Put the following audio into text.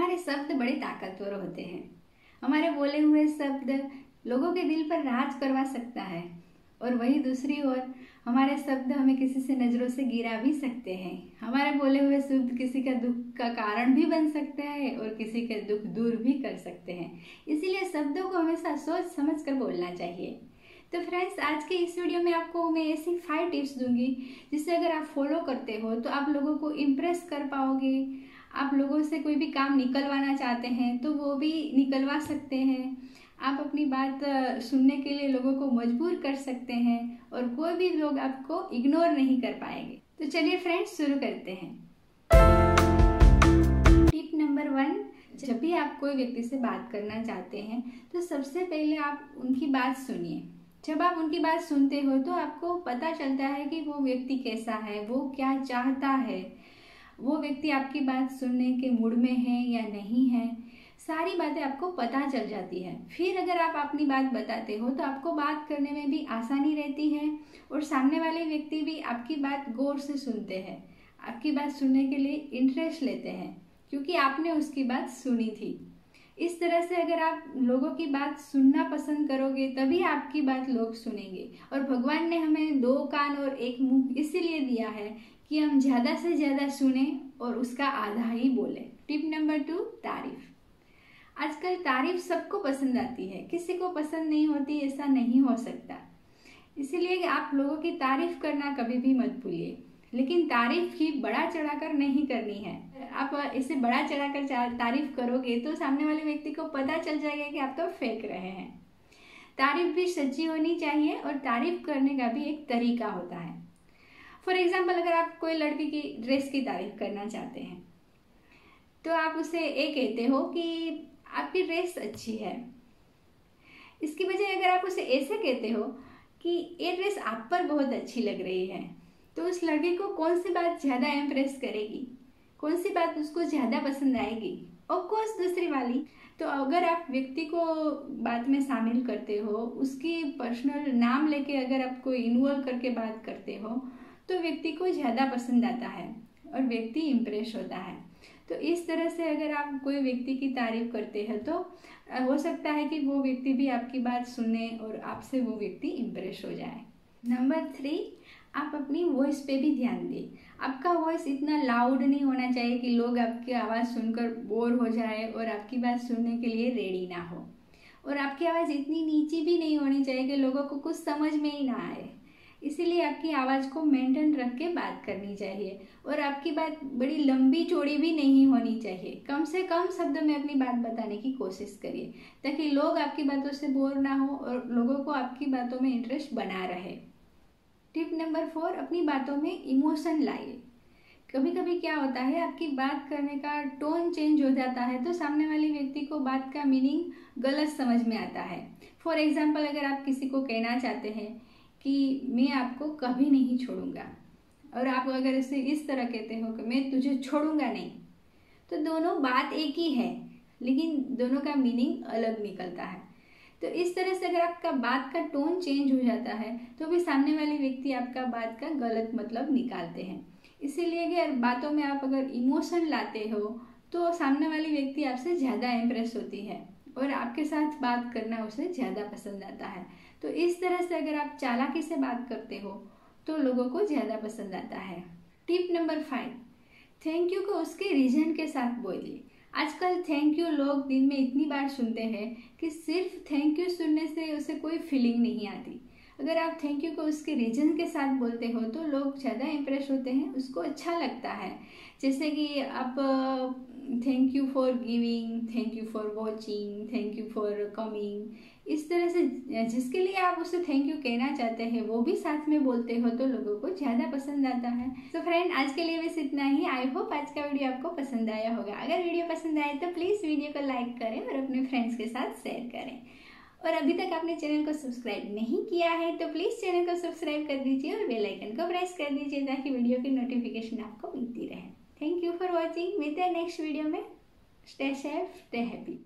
हमारे शब्द बड़े ताकतवर होते हैं। हमारे बोले हुए शब्द लोगों के दिल पर राज करवा सकता है और वही दूसरी ओर हमारे शब्द हमें किसी से नज़रों से गिरा भी सकते हैं। हमारे बोले हुए शब्द किसी का दुख का कारण भी बन सकता है और किसी का दुख दूर भी कर सकते हैं। इसीलिए शब्दों को हमेशा सोच समझ कर बोलना चाहिए। तो फ्रेंड्स, आज के इस वीडियो में आपको मैं ऐसी 5 टिप्स दूंगी जिससे अगर आप फॉलो करते हो तो आप लोगों को इम्प्रेस कर पाओगे। आप लोगों से कोई भी काम निकलवाना चाहते हैं तो वो भी निकलवा सकते हैं। आप अपनी बात सुनने के लिए लोगों को मजबूर कर सकते हैं और कोई भी लोग आपको इग्नोर नहीं कर पाएंगे। तो चलिए फ्रेंड्स, शुरू करते हैं। टिप नंबर 1, जब भी आप कोई व्यक्ति से बात करना चाहते हैं तो सबसे पहले आप उनकी बात सुनिए। जब आप उनकी बात सुनते हो तो आपको पता चलता है कि वो व्यक्ति कैसा है, वो क्या चाहता है, वो व्यक्ति आपकी बात सुनने के मूड में है या नहीं है। सारी बातें आपको पता चल जाती है। फिर अगर आप अपनी बात बताते हो तो आपको बात करने में भी आसानी रहती है और सामने वाले व्यक्ति भी आपकी बात गौर से सुनते हैं, आपकी बात सुनने के लिए इंटरेस्ट लेते हैं क्योंकि आपने उसकी बात सुनी थी। इस तरह से अगर आप लोगों की बात सुनना पसंद करोगे तभी आपकी बात लोग सुनेंगे। और भगवान ने हमें 2 कान और 1 मुंह इसीलिए दिया है कि हम ज़्यादा से ज़्यादा सुने और उसका आधा ही बोले। टिप नंबर 2, तारीफ। आजकल तारीफ सबको पसंद आती है, किसी को पसंद नहीं होती ऐसा नहीं हो सकता। इसीलिए आप लोगों की तारीफ करना कभी भी मत भूलिए, लेकिन तारीफ ही बढ़ा चढ़ाकर नहीं करनी है। आप इसे बढ़ा चढ़ाकर तारीफ करोगे तो सामने वाले व्यक्ति को पता चल जाएगा कि आप तो फेंक रहे हैं। तारीफ भी सच्ची होनी चाहिए और तारीफ करने का भी एक तरीका होता है। फॉर एग्जाम्पल, अगर आप कोई लड़की की ड्रेस की तारीफ करना चाहते हैं तो आप उसे ये कहते हो कि आपकी ड्रेस अच्छी है। इसकी बजाय अगर आप उसे ऐसे कहते हो कि ये ड्रेस आप पर बहुत अच्छी लग रही है, तो उस लड़की को कौन सी बात ज़्यादा इम्प्रेस करेगी, कौन सी बात उसको ज़्यादा पसंद आएगी? ऑफ कोर्स दूसरी वाली। तो अगर आप व्यक्ति को बात में शामिल करते हो, उसकी पर्सनल नाम लेके अगर आप कोई इन्वॉल्व करके बात करते हो तो व्यक्ति को ज़्यादा पसंद आता है और व्यक्ति इम्प्रेस होता है। तो इस तरह से अगर आप कोई व्यक्ति की तारीफ करते हैं तो हो सकता है कि वो व्यक्ति भी आपकी बात सुने और आपसे वो व्यक्ति इम्प्रेस हो जाए। नंबर 3, आप अपनी वॉइस पे भी ध्यान दें। आपका वॉइस इतना लाउड नहीं होना चाहिए कि लोग आपकी आवाज़ सुनकर बोर हो जाए और आपकी बात सुनने के लिए रेडी ना हो। और आपकी आवाज़ इतनी नीची भी नहीं होनी चाहिए कि लोगों को कुछ समझ में ही ना आए। इसीलिए आपकी आवाज़ को मेंटेन रख के बात करनी चाहिए और आपकी बात बड़ी लंबी चौड़ी भी नहीं होनी चाहिए। कम से कम शब्दों में अपनी बात बताने की कोशिश करिए ताकि लोग आपकी बातों से बोर ना हो और लोगों को आपकी बातों में इंटरेस्ट बना रहे। टिप नंबर 4, अपनी बातों में इमोशन लाइए। कभी कभी क्या होता है, आपकी बात करने का टोन चेंज हो जाता है तो सामने वाले व्यक्ति को बात का मीनिंग गलत समझ में आता है। फॉर एग्जाम्पल, अगर आप किसी को कहना चाहते हैं कि मैं आपको कभी नहीं छोड़ूंगा और आप अगर इसे इस तरह कहते हो कि मैं तुझे छोड़ूंगा नहीं, तो दोनों बात एक ही है लेकिन दोनों का मीनिंग अलग निकलता है। तो इस तरह से अगर आपका बात का टोन चेंज हो जाता है तो भी सामने वाले व्यक्ति आपका बात का गलत मतलब निकालते हैं। इसीलिए अगर बातों में आप अगर इमोशन लाते हो तो सामने वाली व्यक्ति आपसे ज़्यादा इम्प्रेस होती है और आपके साथ बात करना उसे ज़्यादा पसंद आता है। तो इस तरह से अगर आप चालाकी से बात करते हो तो लोगों को ज़्यादा पसंद आता है। टिप नंबर 5, थैंक यू को उसके रीजन के साथ बोलिए। आजकल थैंक यू लोग दिन में इतनी बार सुनते हैं कि सिर्फ थैंक यू सुनने से उसे कोई फीलिंग नहीं आती। अगर आप थैंक यू को उसके रीजन के साथ बोलते हो तो लोग ज़्यादा इम्प्रेस होते हैं, उसको अच्छा लगता है। जैसे कि आप thank you for giving, thank you for watching, thank you for coming, इस तरह से जिसके लिए आप उसे थैंक यू कहना चाहते हैं वो भी साथ में बोलते हो तो लोगों को ज़्यादा पसंद आता है। तो फ्रेंड, आज के लिए बस इतना ही। आई होप आज का वीडियो आपको पसंद आया होगा। अगर वीडियो पसंद आए तो प्लीज़ वीडियो को लाइक करें और अपने फ्रेंड्स के साथ शेयर करें। और अभी तक आपने चैनल को सब्सक्राइब नहीं किया है तो प्लीज़ चैनल को सब्सक्राइब कर दीजिए और बेल आइकन को प्रेस कर दीजिए ताकि वीडियो की नोटिफिकेशन आपको मिलती रहे। Thank you for watching. मिलते हैं नेक्स्ट वीडियो में। Stay safe, stay happy.